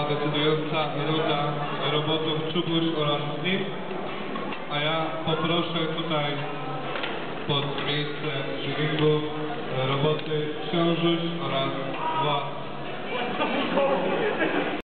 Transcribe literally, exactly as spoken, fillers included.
decydująca runda robotów Czubuś oraz Slip, a ja poproszę tutaj pod miejsce dźwięku roboty Książuś oraz Wład.